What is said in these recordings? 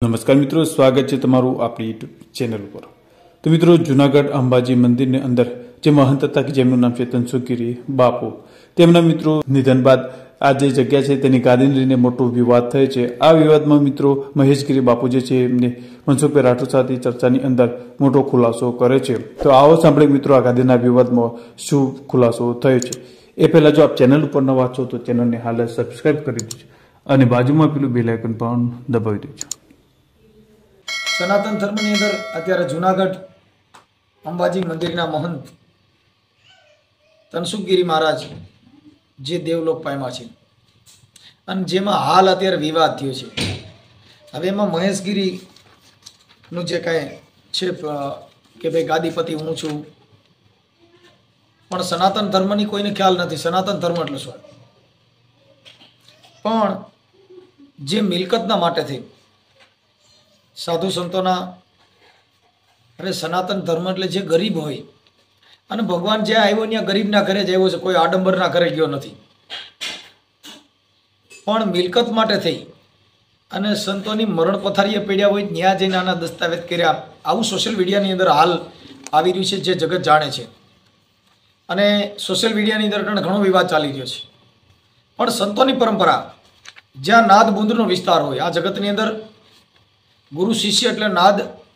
નમસ્કાર મિત્રો, સ્વાગત છે તમારું આપણી યુટ્યુબ ચેનલ ઉપર। તો મિત્રો, જૂનાગઢ અંબાજી મંદિરની અંદર જે મહંત હતા કે જેમનું નામ છે તનસુખગીરી બાપુ, તેમના મિત્રો નિધન બાદ આ જે જગ્યા છે તેની ગાદીને લઈને મોટો વિવાદ થયો છે। આ વિવાદમાં મિત્રો મહેશગીરી બાપુ જે છે એમને મનસુખભાઈ રાઠોડ સાથે ચર્ચાની અંદર મોટો ખુલાસો કરે છે। તો આવો સાંભળીએ મિત્રો આ ગાદીના વિવાદમાં શું ખુલાસો થયો છે। એ પહેલા જો આપ ચેનલ ઉપર નવા છો તો ચેનલને હાલ સબસ્ક્રાઇબ કરી દેજો અને બાજુમાં પેલું બેલ આઇકન પણ દબાવી દેજો। સનાતન ધર્મની અંદર અત્યારે જૂનાગઢ અંબાજી મંદિરના મહંત તનસુખગીરી મહારાજ જે દેવલોક પામ્યા છે અને જેમાં હાલ અત્યારે વિવાદ થયો છે। હવે એમાં મહેશગીરીનું જે કાંઈ છે કે ભાઈ ગાદીપતિ હું છું, પણ સનાતન ધર્મની કોઈને ખ્યાલ નથી સનાતન ધર્મ એટલે શું। પણ જે મિલકતના માટે થઈ સાધુ સંતોના, અરે સનાતન ધર્મ એટલે જે ગરીબ હોય, અને ભગવાન જ્યાં આવ્યો ત્યાં ગરીબના ઘરે જ આવ્યો છે, કોઈ આડંબરના ઘરે ગયો નથી। પણ મિલકત માટે થઈ અને સંતોની મરણ પથારીએ પડ્યા હોય ત્યાં જઈને આના દસ્તાવેજ કર્યા, આવું સોશિયલ મીડિયાની અંદર હાલ આવી રહ્યું છે, જે જગત જાણે છે। અને સોશિયલ મીડિયાની અંદર ઘણો વિવાદ ચાલી રહ્યો છે। પણ સંતોની પરંપરા જ્યાં નાદ બુંદનો વિસ્તાર હોય, આ જગતની અંદર ગુરુ શિષ્ય એટલે નાદ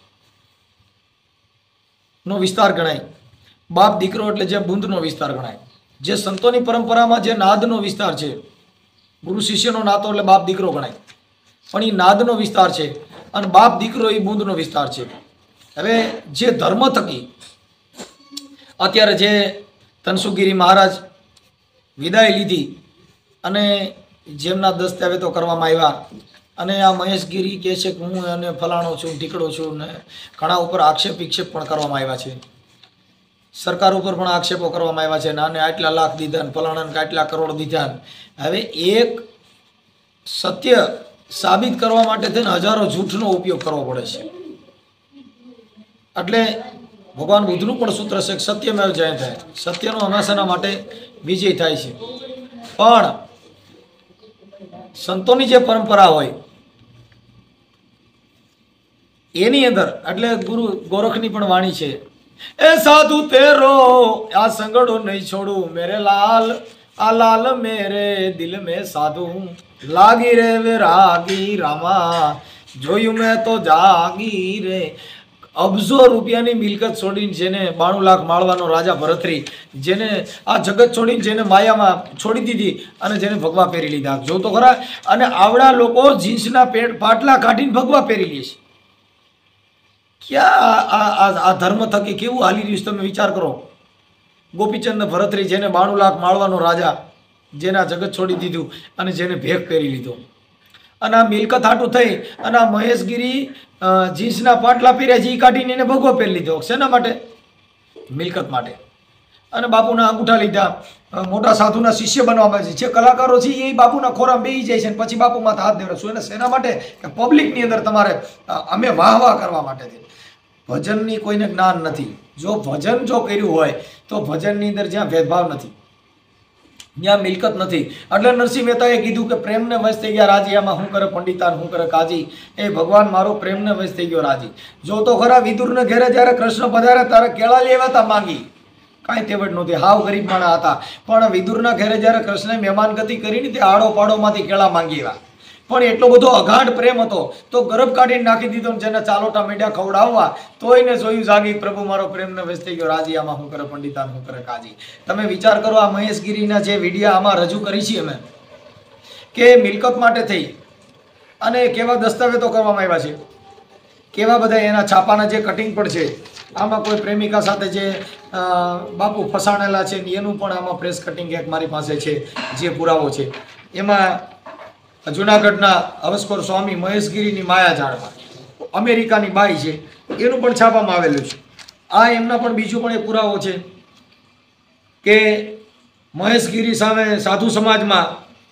નો વિસ્તાર ગણાય, બાપ દીકરો એટલે જે બુંદનો વિસ્તાર ગણાય। જે સંતોની પરંપરામાં જે નાદનો વિસ્તાર છે, ગુરુ શિષ્યનો નાતો એટલે બાપ દીકરો ગણાય, પણ એ નાદનો વિસ્તાર છે અને બાપ દીકરો એ બુંદનો વિસ્તાર છે। હવે જે ધર્મ થકી અત્યારે જે તનસુખગીરી મહારાજ વિદાય લીધી અને જેમના દસ્તાવેજો કરવામાં આવ્યા, અને આ મહેશગીરી કહે છે કે હું એને ફલાણો છું, ઢીકડો છું, ને ઘણા ઉપર આક્ષેપ વિક્ષેપ પણ કરવામાં આવ્યા છે, સરકાર ઉપર પણ આક્ષેપો કરવામાં આવ્યા છે, નાને આટલા લાખ દીધા ને ફલાણાને આટલા કરોડ દીધા। હવે એક સત્ય સાબિત કરવા માટે થઈને હજારો જૂઠનો ઉપયોગ કરવો પડે છે। એટલે ભગવાન બુદ્ધનું પણ સૂત્ર છે કે સત્યમેવ જયતે, સત્યનો હંમેશાના માટે વિજય થાય છે। પણ સંતોની જે પરંપરા હોય એની અંદર એટલે ગુરુ ગોરખની પણ વાણી છે, એ સાધુ તેરો આ સંગડો નહીં છોડું, મેરે લાલ આ લાલ મેરે દિલ મેં સાધુ, લાગી રે વિરાગી રામા, જોયું મેં તો જાગી રે। અબજો રૂપિયાની મિલકત છોડીને જેને 92 લાખ માળવાનો રાજા ભરતરી, જેને આ જગત છોડીને જેને માયામાં છોડી દીધી અને જેને ભગવા પહેરી લીધા, જો તો ખરા। અને આવડા લોકો જીન્સના પેન્ટ પાટલા કાઢીને ભગવા પહેરી લે છે। ક્યાં આ ધર્મ થકી કેવું હાલી રહ્યું છે તમે વિચાર કરો। ગોપીચંદ ભરતરી જેને 92 લાખ માળવાનો રાજા, જેના જગત છોડી દીધું અને જેને ભેખ કરી લીધો, અને આ મિલકત હાટું થઈ અને આ મહેશગીરી જીન્સના પાટલા પહેર્યા છે એ કાઢીને એને ભગવો પહેરી લીધો, શેના માટે? મિલકત માટે। અને બાપુના અંગૂઠા લીધા, મોટા સાધુના શિષ્ય બનવામાં છે, જે કલાકારો છે એ બાપુના ખોરામાં બેસી જાય છે અને પછી બાપુ માથે હાથ દેવડે શું, એને શેના માટે? કે પબ્લિકની અંદર તમારે અમે વાહ વાહ કરવા માટે। ભજનની કોઈને જ્ઞાન નથી, જો ભજન જો કર્યું હોય તો ભજનની અંદર જ્યાં ભેદભાવ નથી, ત્યાં મિલકત નથી। એટલે નરસિંહ મહેતાએ કીધું કે પ્રેમને વશ થઈ ગયા રાજી, આમાં શું કરે પંડિતાન શું કરે કાજી, એ ભગવાન મારો પ્રેમને વશ થઈ ગયો રાજી। જો તો ખરા વિદુરને ઘેરે જ્યારે કૃષ્ણ પધારે ત્યારે કેળા લેવા હતા માંગી, કાંઈ તેવડ નહોતી, હાવ ગરીબ માણા હતા, પણ વિદુરના ઘેરે જ્યારે કૃષ્ણે મહેમાનગતિ કરીને તે આડો પાડોમાંથી કેળા માંગી આવ્યા। પણ એટલો બધો અગાઢ પ્રેમ હતો તો ગરબ કાઢીને નાખી દીધો, જેને ચાલોટા મીંડ્યા ખવડાવવા તોય ને જોયું જાગી, પ્રભુ મારો પ્રેમને વશ થઈ ગયો રાજી, આમાં શું કરે પંડિતાન શું કરે કાજી। તમે વિચાર કરો, આ મહેશગીરીના જે વિડીયા આમાં રજૂ કરી છે અમે, કે મિલકત માટે થઈ અને કેવા દસ્તાવેજો કરવામાં આવ્યા છે, કેવા બધા એના છાપાના જે કટિંગ પણ છે, આમાં કોઈ પ્રેમિકા સાથે જે બાપુ ફસાણેલા છે એનું પણ આમાં પ્રેસ કટિંગ એક મારી પાસે છે, જે પુરાવો છે। એમાં જૂનાગઢના હવસખોર સ્વામી મહેશગીરીની માયાજાળમાં અમેરિકાની બાઈ છે એનું પણ છાપવામાં આવેલું છે। આ એમના પણ બીજું પણ એક પુરાવો છે કે મહેશગીરી સામે સાધુ સમાજમાં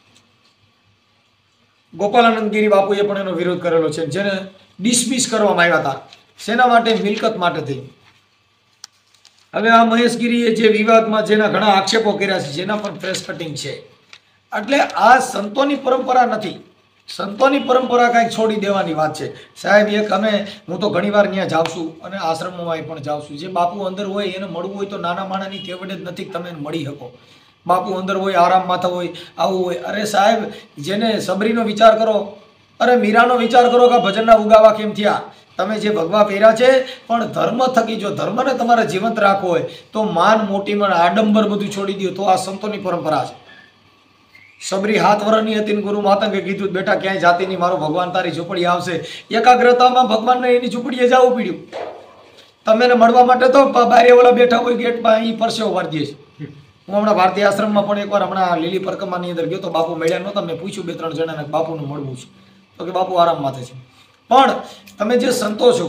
ગોપાલાનંદગીરી બાપુએ પણ એનો વિરોધ કરેલો છે, જેને ડિસમિસ કરવામાં આવ્યા હતા, શેના માટે? મિલકત માટે થઈ। હવે આ મહેશગીરીએ જે વિવાદમાં જેના ઘણા આક્ષેપો કર્યા છે, જેના પણ પ્રેસ કટિંગ છે, એટલે આ સંતોની પરંપરા નથી। સંતોની પરંપરા કાંઈક છોડી દેવાની વાત છે સાહેબ. એક હું તો ઘણીવાર ત્યાં જાઉં છું અને આશ્રમોમાં પણ જાઉં છું. જે બાપુ અંદર હોય એને મળવું હોય તો નાના માણાની તેવડે જ નથી કે તમે એને મળી શકો. બાપુ અંદર હોય, આરામમાં હોય, આવું હોય. અરે સાહેબ, જેને સબરીનો વિચાર કરો, અરે મીરાનો વિચાર કરો કે ભજનના ઉગાવા કેમ થયા. તમે જે ભગવા પહેર્યા છે પણ ધર્મ થકી, જો ધર્મને તમારે જીવંત રાખવો હોય તો માન મોટીમાં આડંબર બધું છોડી દો. તો આ સંતોની પરંપરા છે. સબરી 7 વર્ષની હતી ને ગુરુ માતંગે કીધું બેટા ક્યાંય જાતી નહીં, મારો ભગવાન તારી ઝૂંપડી આવશે. એકાગ્રતામાં ભગવાનને એની ઝૂંપડીએ જવું પડ્યું. તમે મળવા માટે તો બારે ઓલા બેઠા હોય ગેટમાં, અહીં પરસેવો વાળી દે છે. હું હમણાં ભારતીય આશ્રમમાં પણ એકવાર હમણાં લીલી પરિક્રમાની અંદર ગયો તો બાપુ મળ્યા નહોતા. મેં પૂછ્યું 2-3 જણાને બાપુને મળવું છે તો કે બાપુ આરામ માથે છે. પણ તમે જે સંતો છો,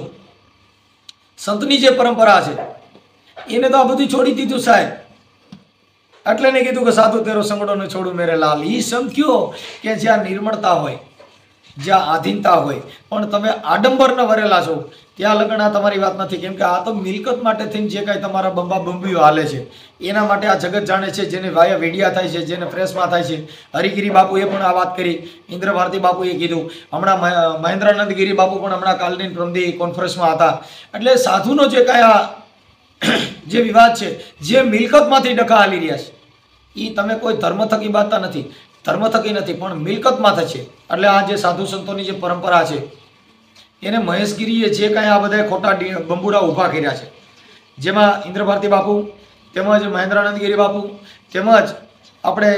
સંતની જે પરંપરા છે એને તો આ બધું છોડી દીધું સાહેબ. એટલે ને કીધું કે સાધુ તેરો સંગડો ને છોડું મેરે લાલ. એ સંત કયો કે જ્યાં નિર્મળતા હોય, જ્યાં આધીનતા હોય, પણ તમે આડંબરના વરેલા છો ત્યાં લગન આ તમારી વાત નથી. કેમ કે આ તો મિલકત માટે થઈને જે કાંઈ તમારા બંબા બંબીઓ હાલે છે એના માટે આ જગત જાણે છે. જેને વાયા વેડિયા થાય છે, જેને પ્રેસમાં થાય છે. હરિગીરી બાપુએ પણ આ વાત કરી, ઇન્દ્ર ભારતી બાપુએ કીધું, હમણાં મહેન્દ્રાનંદ ગિરી બાપુ પણ હમણાં કાલની પ્રમદી કોન્ફરન્સમાં હતા. એટલે સાધુનો જે કાંઈ આ જે વિવાદ છે, જે મિલકતમાંથી ડખા હાલી રહ્યા છે, એ તમે કોઈ ધર્મ થકી બાંધતા નથી, ધર્મ થકી નથી, પણ મિલકતમાં થશે. એટલે આ જે સાધુ સંતોની જે પરંપરા છે એને મહેશગીરીએ જે કાંઈ આ બધા ખોટા બંબુડા ઊભા કર્યા છે, જેમાં ઇન્દ્ર ભારતી બાપુ તેમજ મહેન્દ્રાનંદગીરી બાપુ તેમજ આપણે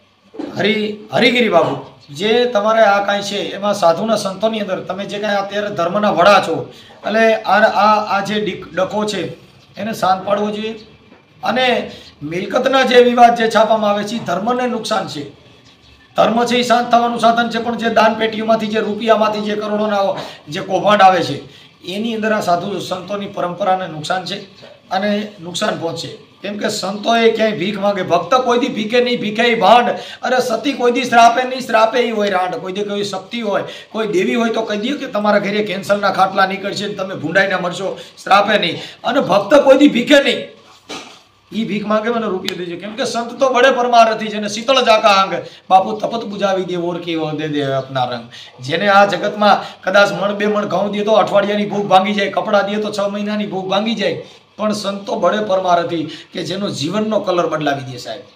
હરિગીરી બાપુ, જે તમારે આ કાંઈ છે એમાં સાધુના સંતોની અંદર તમે જે કાંઈ અત્યારે ધર્મના વડા છો, એટલે આ જે ડખો છે એને શાંત પાડવો જોઈએ. અને મિલકતના જે વિવાદ જે છાપવામાં આવે છે ધર્મને નુકસાન છે. ધર્મ છે એ શાંત થવાનું સાધન છે, પણ જે દાન પેટીઓમાંથી, જે રૂપિયામાંથી, જે કરોડોના જે કૌભાંડ આવે છે એની અંદર આ સાધુ સંતોની પરંપરાને નુકસાન છે અને નુકસાન પહોંચે. કેમ કે સંતોએ ક્યાંય ભીખ માંગે, ભક્ત કોઈ દી ભીખે નહીં, ભીખે ભાંડ. અરે સતી કોઈ દી શ્રાપે નહીં, શ્રાપે હોય રાંડ. કોઈ દી કોઈ શક્તિ હોય, કોઈ દેવી હોય તો કહી દે કે તમારા ઘરે કેન્સરના ખાટલા નીકળશે ને તમે ભૂંડાઈને મળશો, શ્રાપે નહીં. અને ભક્ત કોઈ દી ભીખે નહીં, એ ભીખ માંગે મને રૂપિયો દેજો. કેમ કે સંત તો બડે પરમારથી છે ને શીતળ જાકા અંગ, બાપુ તપત બુજાવી દે ઓળખી દે દે આપના રંગ. જેને આ જગતમાં કદાચ મણ 2 મણ ઘઉં દે તો અઠવાડિયાની ભૂખ ભાંગી જાય, કપડાં દે તો 6 મહિનાની ભૂખ ભાંગી જાય. પણ સંતો બડે પરમારથી કે જેનો જીવનનો કલર બદલાવી દે સાહેબ.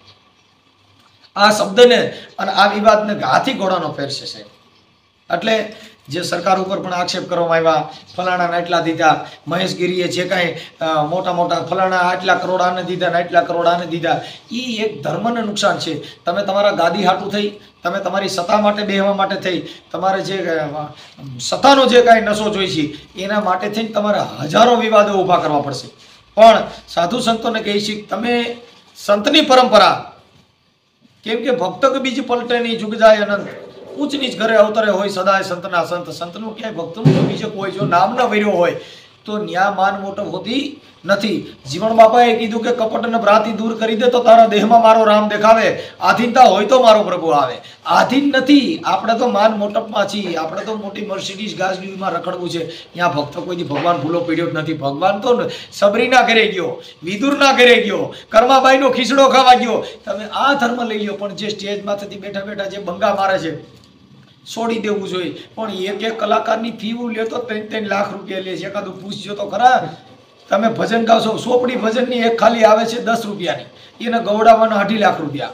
આ શબ્દને અને આ વિવાદને હાથી ઘોડાનો ફેર છે સાહેબ. એટલે જે સરકાર ઉપર પણ આક્ષેપ કરવામાં આવ્યા, ફલાણાને આટલા દીધા, મહેશગીરીએ જે કાંઈ મોટા મોટા ફલાણા આટલા કરોડ આને દીધા ને આટલા કરોડ આને દીધા, એ એક ધર્મને નુકસાન છે. તમે તમારા ગાદી હાટું થઈ, તમે તમારી સત્તા માટે બેહવા માટે થઈ, તમારે જે સત્તાનો જે કાંઈ નશો જોઈ છે એના માટે થઈને તમારે હજારો વિવાદો ઊભા કરવા પડશે. પણ સાધુ સંતોને કહી છે તમે સંતની પરંપરા, કેમ કે ભક્ત કે બીજ પલટે નહીં, જુગ જાય અનંત, ઉચ્ચ નીચ ઘરે અવતરે હોય સદાય સંતના સંત. સંતનું ક્યાંય ભક્તનું તો બીજે કોઈ જો નામ ન વર્યો હોય તો ન્યા માન મોટો હોતી નથી. જીવણ બાપાએ કીધું કે કપટ અને ભ્રાંતિ દૂર કરી દે તો તારા દેહમાં મારો રામ દેખાવે. આધીનતા હોય તો મારો પ્રભુ આવે. આધીન નથી, આપણે તો માન મોટપમાં છીએ. આપણે તો મોટી મર્સિડીઝ ગાજડીમાં રખડવું છે. ત્યાં ભક્ત કોઈથી ભગવાન ભૂલો પીડ્યો જ નથી. ભગવાન તો સબરીના ઘરે ગયો, વિદુરના ઘરે ગયો, કર્માબાઈનો ખીચડો ખાવા ગયો. તમે આ ધર્મ લઈ લો, પણ જે સ્ટેજમાંથી બેઠા બેઠા જે બંગા મારે છે છોડી દેવું જોઈએ. પણ એક કલાકારની ફી લે તો 3 લાખ રૂપિયા લે છે. એકાદું પૂછજો તો ખરા. તમે ભજન ગાશો, સોપડી ભજનની એક ખાલી આવે છે 10 રૂપિયાની, એને ગવડાવવાના 2.5 લાખ રૂપિયા.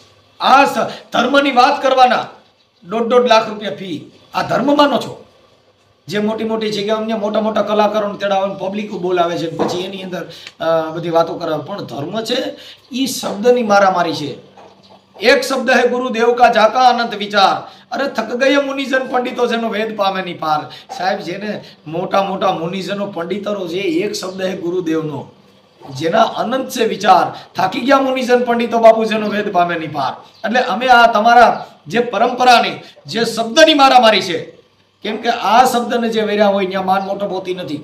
આ ધર્મની વાત કરવાના 1.5 લાખ રૂપિયા ફી. આ ધર્મ માનો છો? જે મોટી મોટી જગ્યાઓ મોટા મોટા કલાકારોને તેડાવે, પબ્લિક બોલાવે છે, પછી એની અંદર બધી વાતો કરાવે. પણ ધર્મ છે એ શબ્દની મારામારી છે. એક શબ્દ હે ગુરુદેવ કા જાકા અનંત વિચાર. અરે થક ગયે મુનિજન પંડિતો જેનો વેદ પામે ની પાર. સાહેબ, જેને મોટા મોટા મુનિજનો પંડિતરો છે, એક શબ્દ હે ગુરુદેવનો, જેના અનંત છે વિચાર. થાકી ગયા મુનિજન પંડિતો બાપુ જેનો વેદ પામે ની પાર. એટલે અમે આ તમારા જે પરંપરાની જે શબ્દની મારામારી છે, કેમ કે આ શબ્દને જે વેર્યા હોય ત્યાં માન મોટપ હોતી નથી.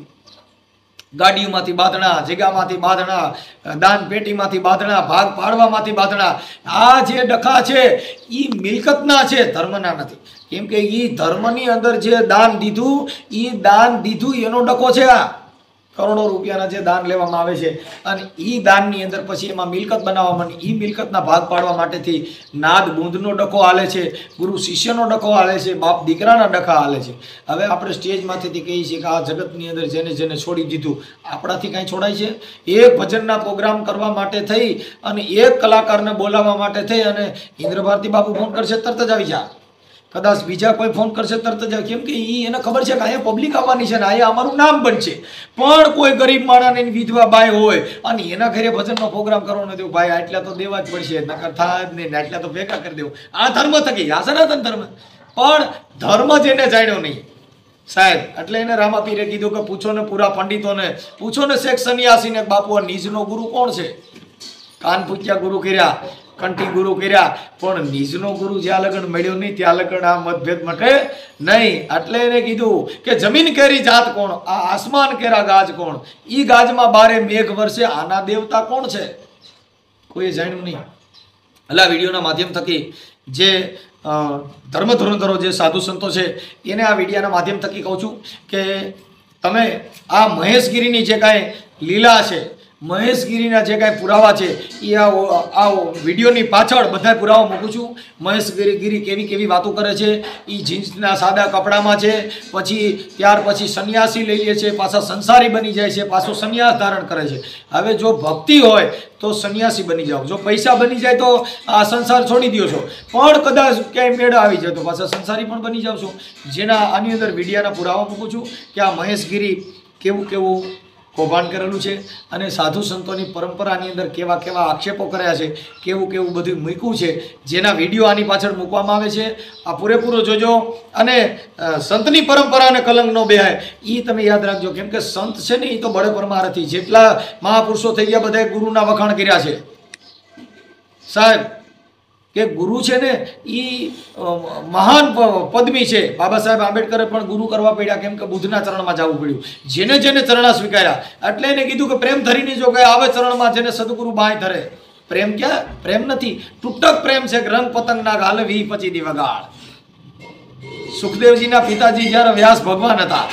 ગાડીઓમાંથી બાંધણા, જગ્યામાંથી બાંધણા, દાન પેટીમાંથી બાંધણા, ભાગ પાડવામાંથી બાંધણા. આ જે ડખા છે એ મિલકતના છે, ધર્મના નથી. કેમ કે એ ધર્મની અંદર જે દાન દીધું એનો ડખો છે. આ કરોડો રૂપિયાના જે દાન લેવામાં આવે છે અને એ દાનની અંદર પછી એમાં મિલકત બનાવવામાં એ મિલકતના ભાગ પાડવા માટેથી નાદ બુંદનો ડખો હાલે છે, ગુરુ શિષ્યનો ડખો હાલે છે, બાપ દીકરાના ડખા હાલે છે. હવે આપણે સ્ટેજમાંથી કહીએ છીએ કે આ જગતની અંદર જેને જેને છોડી દીધું, આપણાથી કાંઈ છોડાય છે? એક ભજનના પ્રોગ્રામ કરવા માટે થઈ અને એક કલાકારને બોલાવવા માટે થઈ અને ઇન્દ્ર ભારતી બાપુ ફોન કરશે તરત જ આવી જા, કદાચ બીજા કોઈ ફોન કરશે તરત જ, કેમ કે એને ખબર છે કે અહીંયા પબ્લિક આવવાની છે ને અહીંયા અમારું નામ બનશે. પણ કોઈ ગરીબ માણસને વિધવા બાય હોય અને એના ઘરે ભજનનો પ્રોગ્રામ કરવો નથી, ભાઈ આટલા તો દેવા જ પડશે, નકર થાય જ નહીં, આટલા તો ભેગા કરી દેવું. આ ધર્મ થકી, આ સનાતન ધર્મ. પણ ધર્મ જેને જાણ્યો નહીં સાહેબ, એટલે એને રામાપીરે કીધું કે પૂછો ને પૂરા પંડિતોને, પૂછો ને શેખ સન્યાસીને, બાપુ નિજનો ગુરુ કોણ છે? કાન પૂછ્યા ગુરુ કર્યા, કંઠી ગુરુ કર્યા, પણ નિજનો ગુરુ જ્યાં લગન મળ્યો નહીં ત્યાં લગન આ મતભેદ મટે નહીં. એટલે એને કીધું કે જમીન કેરી જાત કોણ, આ આસમાન કેરા ગાજ કોણ, ઈ ગાજમાં બારે મેઘ વર્ષે, આના દેવતા કોણ છે? કોઈ જાણ્યું નહીં. એટલે આ વિડીયોના માધ્યમ થકી જે ધર્મ ધુરંધરો જે સાધુ સંતો છે એને આ વિડીયોના માધ્યમ થકી કહું છું કે તમે આ મહેશગીરીની જે કાંઈ લીલા છે, મહેશગીરીના જે કાંઈ પુરાવા છે એ આ વિડીયોની પાછળ બધા પુરાવા મૂકું છું. મહેશગીરી કેવી કેવી વાતો કરે છે, એ જીન્સના સાદા કપડામાં છે, પછી ત્યાર પછી સંન્યાસી લઈ લે છે, પાછા સંસારી બની જાય છે, પાછો સંન્યાસ ધારણ કરે છે. હવે જો ભક્તિ હોય તો સંન્યાસી બની જાઓ, જો પૈસા બની જાય તો આ સંસાર છોડી દો છો, પણ કદાચ ક્યાંય મેળા આવી જાય તો પાછા સંસારી પણ બની જાવ છો. જેના આની અંદર વિડીયાના પુરાવા મૂકું છું કે આ મહેશગીરી કેવું કેવું કૌભાંડ કરેલું છે અને સાધુ સંતોની પરંપરાની અંદર કેવા કેવા આક્ષેપો કર્યા છે, કેવું કેવું બધું મૂક્યું છે, જેના વિડીયો આની પાછળ મૂકવામાં આવે છે. આ પૂરેપૂરો જોજો અને સંતની પરંપરાને કલંક ન બેહાય એ તમે યાદ રાખજો. કેમ કે સંત છે ને એ તો બળે પરમારથી, જેટલા મહાપુરુષો થઈ ગયા બધાએ ગુરુના વખાણ કર્યા છે સાહેબ. કે ગુરુ છે ને એ મહાન પદમી છે. બાબા સાહેબ આંબેડકરે પણ ગુરુ કરવા પડ્યા, કેમ કે બુદ્ધના ચરણમાં જવું પડ્યું. જેને જેને ચરણા સ્વીકાર્યા એટલે એને કીધું કે પ્રેમ ધરીને જો ગયા આવે ચરણમાં, જેને સદગુરુ બાય ધરે. પ્રેમ ક્યાં? પ્રેમ નથી, તૂટક પ્રેમ છે. રંગ પતંગના ગાલે વી પછી દી વગાડ. સુખદેવજીના પિતાજી જ્યારે વ્યાસ ભગવાન હતા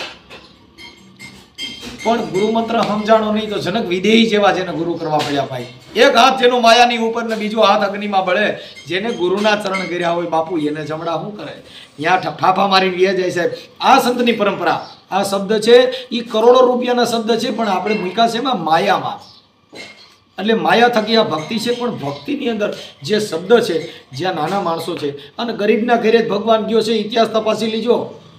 પણ ગુરુ મંત્ર સમજાણો નહીં તો જનક વિદેહી જેવા જેને ગુરુ કરવા પડ્યા ભાઈ. એક હાથ જેનો માયાની ઉપર ને બીજો હાથ અગ્નિમાં બળે, જેને ગુરુના ચરણ કર્યા હોય બાપુ એને જમડા શું કરે? ત્યાં ઠાફા મારી વ્યા જાય સાહેબ. આ સંતની પરંપરા, આ શબ્દ છે એ કરોડો રૂપિયાના શબ્દ છે, પણ આપણે મૂક્યા છે એમાં માયામાં. એટલે માયા થકી આ ભક્તિ છે, પણ ભક્તિની અંદર જે શબ્દ છે, જ્યાં નાના માણસો છે અને ગરીબના ઘરે જ ભગવાન ગયો છે. ઇતિહાસ તપાસી લીજો,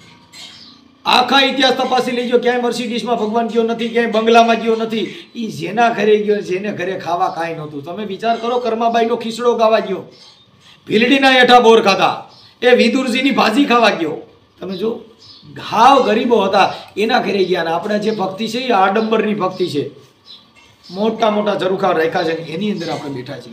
આખા ઇતિહાસ તપાસી લેજો, ક્યાંય મર્સિડીઝમાં ભગવાન ગયો નથી, ક્યાંય બંગલામાં ગયો નથી. એ જેના ઘરે ગયો, જેને ઘરે ખાવા કાંઈ નહોતું. તમે વિચાર કરો, કર્માબાઈનો ખીચડો ગાવા ગયો, ભીલડીના હેઠા બોર ખાતા, એ વિદુરજીની ભાજી ખાવા ગયો. તમે જો ઘાવ ગરીબો હતા એના ઘરે ગયા. ને આપણે જે ભક્તિ છે એ આડંબરની ભક્તિ છે. મોટા મોટા ઝરૂખા રાખ્યા છે એની અંદર આપણે બેઠા છીએ.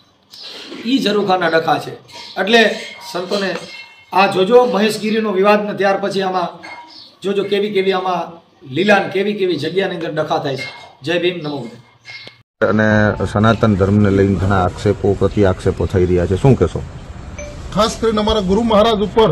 એ ઝરૂખાના ડખા છે. એટલે સંતોને આ જોજો મહેશગીરીનો વિવાદ ને ત્યાર પછી આમાં જોજો કેવી કેવી આમાં લીલાન કેવી કેવી જગ્યાની અંદર ડખા થાય છે. જય ભીમ, નમો બુદ્ધાય. અને સનાતન ધર્મને લઈને ઘણા આક્ષેપો પ્રતિ આક્ષેપો થઈ રહ્યા છે, શું કહેશો? ખાસ કરીને અમારા ગુરુ મહારાજ ઉપર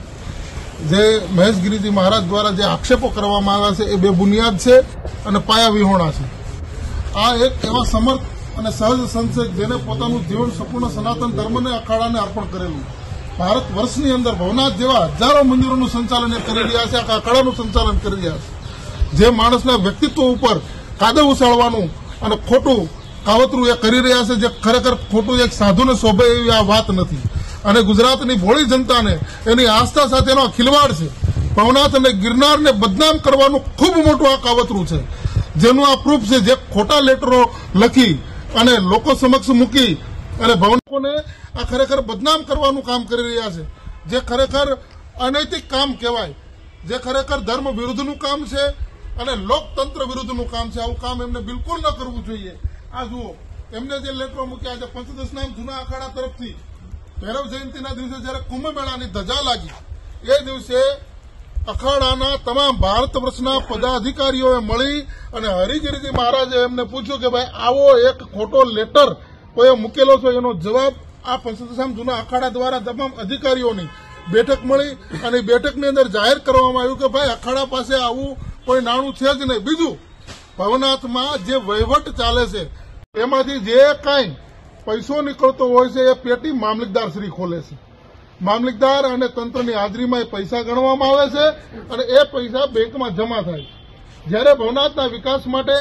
જે મહેશગીરીજી મહારાજ દ્વારા જે આક્ષેપો કરવામાં આવ્યા છે એ બેબુનિયાદ છે અને પાયા વિહોણા છે. આ એક એવા સમર્થ અને સહજ સંત છે જેને પોતાનું જીવન સંપૂર્ણ સનાતન ધર્મને અખાડાને અર્પણ કરેલું. ભારત વર્ષની અંદર ભવનાથ જેવા હજારો મંદિરોનું સંચાલન એ કરી રહ્યા છે, આ અખાડાનું સંચાલન કરી રહ્યા છે. જે માણસના વ્યક્તિત્વ ઉપર કાદવ ઉછાળવાનું અને ખોટું કાવતરું એ કરી રહ્યા છે, જે ખરેખર ખોટું એક સાધુને શોભે એવી આ વાત નથી. અને ગુજરાતની ભોળી જનતાને એની આસ્થા સાથેનો ખિલવાડ છે. ભવનાથ અને ગિરનારને બદનામ કરવાનું ખૂબ મોટું આ કાવતરું છે, જેનું આ પ્રૂફ છે. જે ખોટા લેટરો લખી અને લોકો સમક્ષ મૂકી અને ભવનાથોને આ ખરેખર બદનામ કરવાનું કામ કરી રહ્યા છે, જે ખરેખર અનૈતિક કામ કહેવાય, જે ખરેખર ધર્મ વિરુદ્ધનું કામ છે અને લોકતંત્ર વિરુદ્ધનું કામ છે. આવું કામ એમને બિલકુલ ન કરવું જોઈએ. આ જુઓ, એમને જે લેટરો મૂક્યા છે પંચદશનામ જૂના અખાડા તરફથી ભૈરવ જયંતિના દિવસે જયારે કુંભ મેળાની ધજા લાગી એ દિવસે અખાડાના તમામ ભારત વર્ષના પદાધિકારીઓએ મળી અને હરિગીરીજી મહારાજે એમને પૂછ્યું કે ભાઈ આવો એક ખોટો લેટર કોઈ મૂકેલો છે, એનો જવાબ આ પંચદશનામ જૂના અખાડા દ્વારા તમામ અધિકારીઓની બેઠક મળી અને બેઠકની અંદર જાહેર કરવામાં આવ્યું કે ભાઈ અખાડા પાસે આવું કોઈ નાણું છે જ નહીં. બીજું ભવનાથમાં જે વહીવટ ચાલે છે એમાંથી જે કાંઈ પૈસો નીકળતો હોય છે એ પેટી મામલતદાર શ્રી ખોલે છે. મામલતદાર અને તંત્રની હાજરીમાં એ પૈસા ગણવામાં આવે છે અને એ પૈસા બેંકમાં જમા થાય. જ્યારે ભવનાથના વિકાસ માટે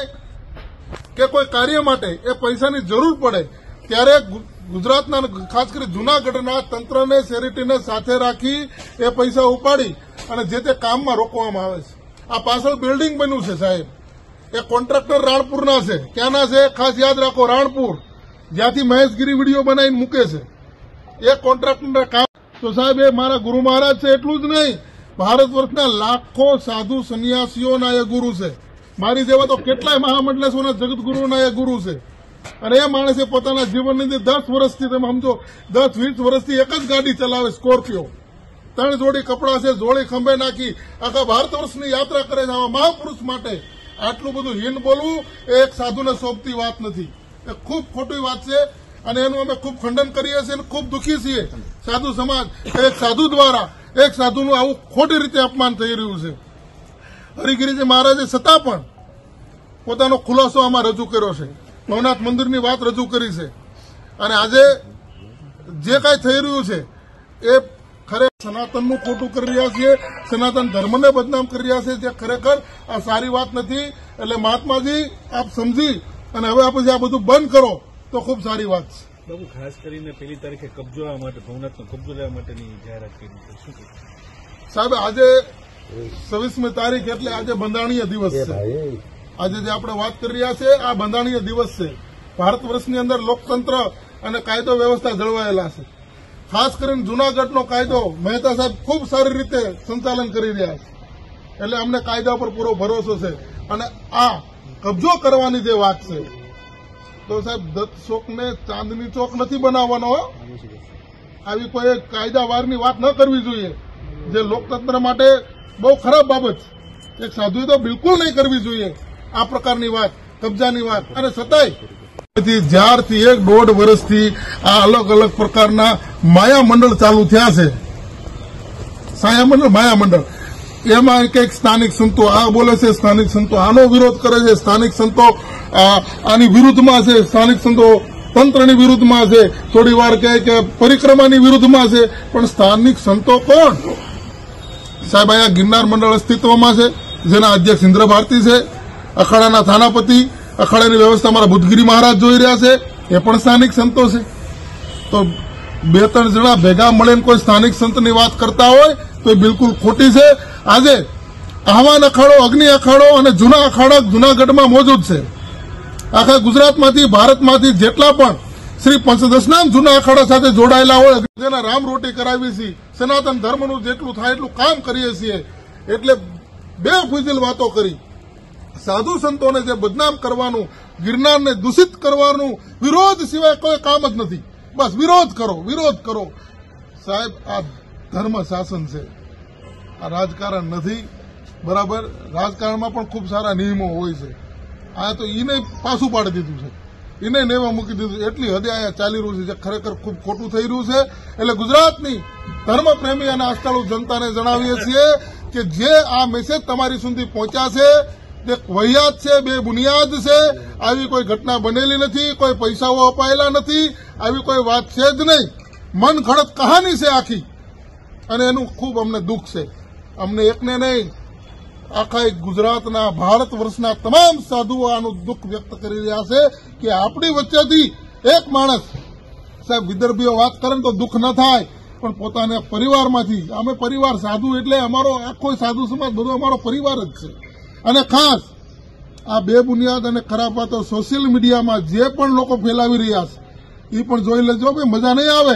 કે કોઈ કાર્ય માટે એ પૈસાની જરૂર પડે ત્યારે ગુજરાતના ખાસ કરી જૂનાગઢના તંત્રને ચેરિટીને સાથે રાખી એ પૈસા ઉપાડી અને જે તે કામમાં રોકવામાં આવે છે. આ પાછળ બિલ્ડિંગ બન્યું છે સાહેબ, એ કોન્ટ્રાક્ટર રાણપુરના છે. ક્યાંના છે ખાસ યાદ રાખો, રાણપુર, જ્યાંથી મહેશગીરી વિડીયો બનાવીને મૂકે છે એ કોન્ટ્રાક્ટરના કામ. તો સાહેબ એ મારા ગુરુ મહારાજ છે એટલું જ નહીં, ભારત વર્ષના લાખો સાધુ સંન્યાસીઓના એ ગુરુ છે. મારી જેવા તો કેટલાય મહામંડલેશ્વરના જગતગુરુના એ ગુરુ છે. અને એ માણસે પોતાના જીવનની અંદર 10 વર્ષથી, તમે સમજો 10-20 વર્ષથી એક જ ગાડી ચલાવે, સ્કોર્પિયો. 3 જોડી કપડા છે, જોડી ખંભે નાખી આખા ભારત વર્ષની યાત્રા કરે છે. આવા મહાપુરુષ માટે આટલું બધું હીન બોલવું એ એક સાધુને સોંપતી વાત નથી, એ ખૂબ ખોટી વાત છે. અને એનું અમે ખૂબ ખંડન કરીએ છીએ અને ખૂબ દુઃખી છીએ. સાધુ સમાજ એક સાધુ દ્વારા એક સાધુનું આવું ખોટી રીતે અપમાન થઈ રહ્યું છે. હરિગીરીજી મહારાજે છતાં પણ પોતાનો ખુલાસો આમાં રજૂ કર્યો છે, ભવનાથ મંદિરની વાત રજૂ કરી છે. અને આજે જે કાંઈ થઈ રહ્યું છે એ ખરેખર સનાતનનું ખોટું કરી રહ્યા છીએ, સનાતન ધર્મને બદનામ કરી રહ્યા છે, જે ખરેખર આ સારી વાત નથી. એટલે મહાત્માજી આપ સમજી અને હવે આપણે આ બધું બંધ કરો તો ખૂબ સારી વાત છે. બાબુ, ખાસ કરીને 1 તારીખે કબજો લેવા માટે, ભવનાથનો કબજો લેવા માટેની જાહેરાત કરી છે, શું કહે? સાહેબ આજે 26મી તારીખ એટલે આજે બંધારણીય દિવસ છે. આજે જે આપણે વાત કરી રહ્યા છે આ બંધારણીય દિવસ છે. ભારત વર્ષની અંદર લોકતંત્ર અને કાયદો વ્યવસ્થા જળવાયેલા છે. ખાસ કરીને જૂનાગઢનો કાયદો મહેતા સાહેબ ખૂબ સારી રીતે સંચાલન કરી રહ્યા છે. એટલે અમને કાયદા પર પૂરો ભરોસો છે. અને આ કબજો કરવાની જે વાત છે તો સાહેબ દત્ત ચોકને ચાંદની ચોક નથી બનાવવાનો. આવી કોઈ કાયદાવારની વાત ન કરવી જોઈએ, જે લોકતંત્ર માટે બહુ ખરાબ બાબત છે. એક સાધુએ તો બિલકુલ નહીં કરવી જોઈએ આ પ્રકારની વાત, કબજાની વાત. અને છતાંય જ્યારથી 1-1.5 વર્ષથી આ અલગ અલગ પ્રકારના માયામંડળ ચાલુ થયા છે, માયામંડળ એમાં કંઈક સ્થાનિક સંતો આ બોલે છે, સ્થાનિક સંતો આનો વિરોધ કરે છે, સ્થાનિક સંતો આની વિરુદ્ધમાં છે, સ્થાનિક સંતો તંત્રની વિરુદ્ધમાં છે, થોડી વાર કહે કે પરિક્રમાની વિરુદ્ધમાં છે. પણ સ્થાનિક સંતો કોણ? સાહેબ અહીંયા ગિરનાર મંડળ અસ્તિત્વમાં છે, જેના અધ્યક્ષ ઇન્દ્ર ભારતી છે. અખાડાના થાનાપતિ, અખાડાની વ્યવસ્થા મારા બુદ્ધગીરી મહારાજ જોઈ રહ્યા છે, એ પણ સ્થાનિક સંતો છે. તો 2-3 જણા ભેગા મળીને કોઈ સ્થાનિક સંતની વાત કરતા હોય તો એ બિલકુલ ખોટી છે. આજે આહવાન અખાડો, અગ્નિ અખાડો અને જૂના અખાડા જૂનાગઢમાં મોજૂદ છે. આખા ગુજરાતમાંથી, ભારતમાંથી જેટલા પણ શ્રી પંચદશનામ જૂના અખાડા સાથે જોડાયેલા હોય, જેના રામ રોટી કરાવી છે, સનાતન ધર્મનું જેટલું થાય એટલું કામ કરીએ છીએ. એટલે બેફિઝૂલ વાતો કરી સાધુ સંતોને જે બદનામ કરવાનું, ગિરનારને દૂષિત કરવાનું, વિરોધ સિવાય કોઈ કામ જ નથી. બસ વિરોધ કરો, વિરોધ કરો. સાહેબ આ ધર્મ શાસન છે, આ રાજકારણ નથી. બરાબર, રાજકારણમાં પણ ખૂબ સારા નિયમો હોય છે. આ તો એને પાછું પાડી દીધું છે, એને નેવા મૂકી દીધું. એટલી હદે અહીંયા ચાલી રહ્યું છે જે ખરેખર ખૂબ ખોટું થઈ રહ્યું છે. એટલે ગુજરાતની ધર્મપ્રેમી અને આસ્થાળુ જનતાને જણાવીએ છીએ કે જે આ મેસેજ તમારી સુધી પહોંચ્યા છે તે વહિયાત છે, બેબુનિયાદ છે. આવી કોઈ ઘટના બનેલી નથી, કોઈ પૈસાઓ અપાયેલા નથી, આવી કોઈ વાત છે જ નહીં. મન ઘડત કહાની છે આખી. અને એનું ખૂબ અમને દુઃખ છે. અમને એકને નહીં, આખા ગુજરાતના, ભારત વર્ષના તમામ સાધુઓ આનું દુઃખ વ્યક્ત કરી રહ્યા છે કે આપણી વચ્ચેથી એક માણસ, સાહેબ વિદર્ભીઓ વાત કરે તો દુઃખ ન થાય, પણ પોતાના પરિવારમાંથી, અમે પરિવાર સાધુ એટલે અમારો આખો સાધુ સમાજ બધો અમારો પરિવાર જ છે. અને ખાસ આ બેબુનિયાદ અને ખરાબ વાતો સોશિયલ મીડિયામાં જે પણ લોકો ફેલાવી રહ્યા છે એ પણ જોઈ લેજો. ભાઈ મજા નહીં આવે.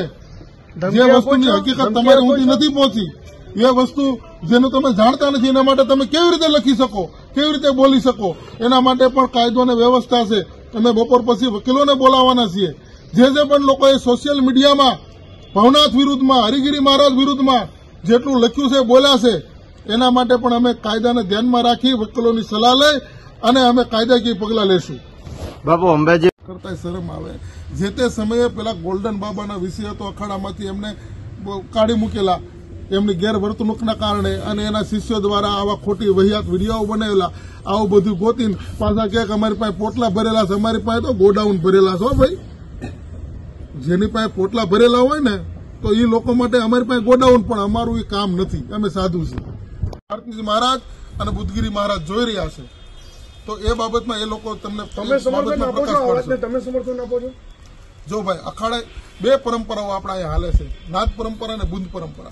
જે વસ્તુની હકીકત તમારી સુધી નથી પહોંચી, એ વસ્તુ જેનું તમે જાણતા નથી, એના માટે તમે કેવી રીતે લખી શકો, કેવી રીતે બોલી શકો, એના માટે પણ કાયદો અને વ્યવસ્થા છે. અમે બપોર પછી વકીલોને બોલાવવાના છીએ. જે પણ લોકોએ સોશિયલ મીડિયામાં ભવનાથ વિરુદ્ધમાં, હરિગીરી મહારાજ વિરુદ્ધમાં જેટલું લખ્યું છે, બોલ્યા છે, એના માટે પણ અમે કાયદાને ધ્યાનમાં રાખી વકીલોની સલાહ લઈ અને અમે કાયદાકીય પગલાં લેશું. બાપુ અંબાજી કરતા શરમ આવે. જે તે સમયે પેલા ગોલ્ડન બાબાના વિષય હતો, અખાડામાંથી એમને કાઢી મૂકેલા. એમની ગેરવર્તણૂકના કારણે અને એના શિષ્યો દ્વારા આવા ખોટી વહિયાત વિડીયો બનાવેલા, આવું બધું ગોતીને પાછા ક્યાંક અમારી પાસે પોટલા ભરેલા છે. અમારી પાસે તો ગોડાઉન ભરેલા છે ભાઈ. જેની પાસે પોટલા ભરેલા હોય ને તો એ લોકો માટે અમારી પાસે ગોડાઉન, પણ અમારું એ કામ નથી. અમે સાધુ છીએ. ભારતીજી મહારાજ અને બુદ્ધગીરી મહારાજ જોઈ રહ્યા છે, તો એ બાબતમાં એ લોકો તમને સમર્થન આપો છો. જો ભાઈ, અખાડે બે પરંપરાઓ આપણા અહીંયા હાલે છે, નાથ પરંપરા અને બુદ્ધ પરંપરા.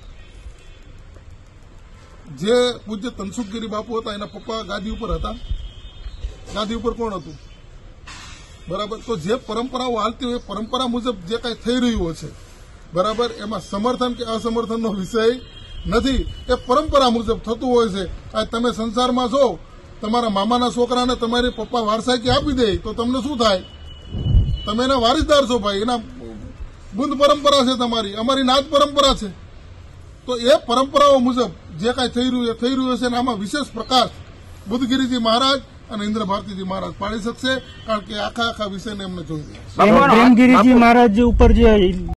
જે પૂજ્ય તનસુખગીરી બાપુ હતા એના પપ્પા ગાદી ઉપર હતા. ગાદી ઉપર કોણ હતું? બરાબર. તો જે પરંપરાઓ હાલતી હોય એ પરંપરા મુજબ જે કાંઈ થઈ રહ્યું છે, બરાબર, એમાં સમર્થન કે અસમર્થનનો વિષય નથી. એ પરંપરા મુજબ થતું હોય છે. આ તમે સંસારમાં છો, તમારા મામાના છોકરાને તમારી પપ્પા વારસાઈ આપી દે તો તમને શું થાય? તમે એના વારિસદાર છો ભાઈ. એના બુદ્ધ પરંપરા છે તમારી, અમારી નાથ પરંપરા છે. તો એ પરંપરાઓ મુજબ જે કાંઈ થઈ રહ્યું એ થઈ રહ્યું છે. આમાં વિશેષ પ્રકાશ બુદ્ધગીરીજી મહારાજ અને ઇન્દ્ર ભારતીજી મહારાજ પાડી શકશે, કારણ કે આખા વિષયને એમને જોઈ રહ્યા છે. પ્રેમગીરીજી મહારાજ ઉપર જે